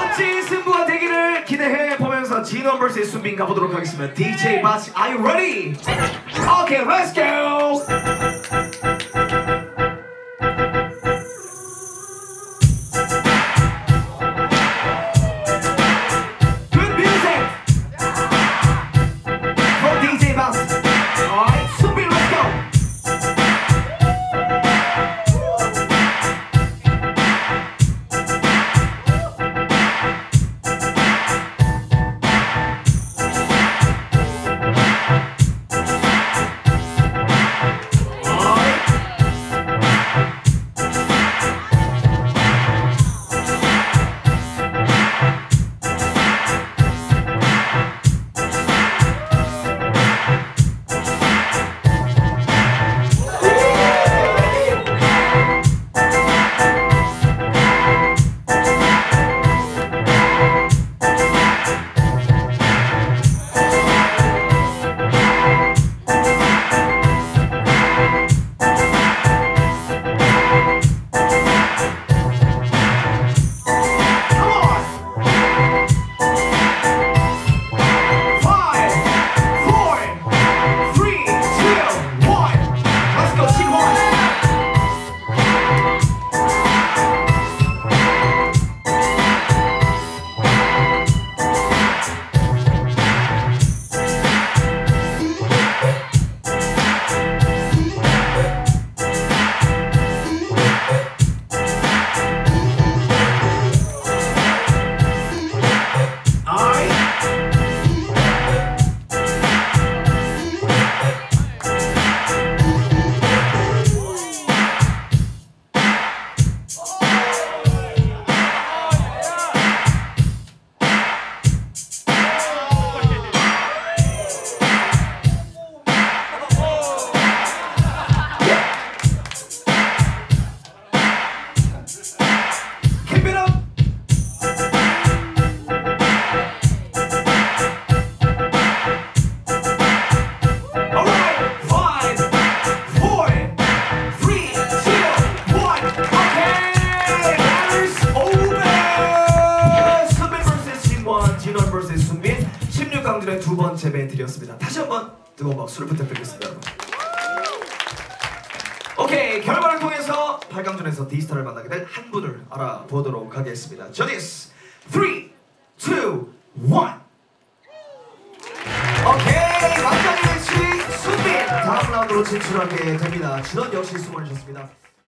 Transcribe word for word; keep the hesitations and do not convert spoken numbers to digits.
멋진 승부와 대기를 기대해 보면서 진원 vs 순빈 가보도록 하겠습니다. 디제이 바츠, are you ready? Okay, let's go! Good music! From 디제이 바츠. Alright, 순빈, let's go! 진원 vs 순빈 십육 강전의 두 번째 멘트였습니다. 다시 한번 뜨거운 박수를 부탁드리겠습니다, 여러분. 오케이, 결과를 통해서 팔 강전에서 D스타를 만나게 될 한 분을 알아보도록 하겠습니다. 저디스 three, two, one. 오케이, 마지막 매치 순빈 다음 라운드로 진출하게 됩니다. 진원 역시 수고하셨습니다.